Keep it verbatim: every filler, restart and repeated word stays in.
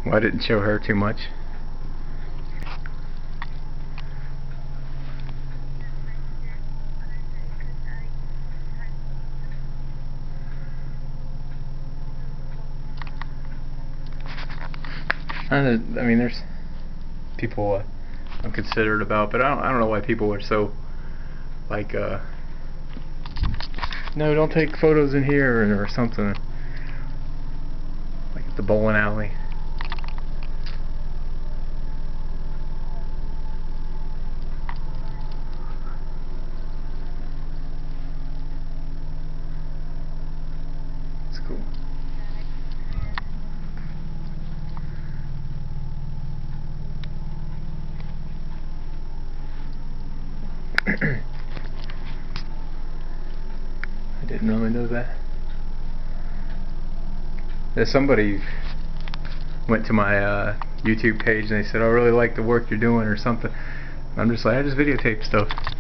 Well, I didn't show her too much. I mean, there's people uh, I'm considerate about, but I don't, I don't know why people are so like, uh, no, don't take photos in here or, or something. Like at the bowling alley. It's cool. I didn't really know that. There's somebody went to my uh, YouTube page and they said, "I really like the work you're doing," or something. I'm just like, I just videotape stuff.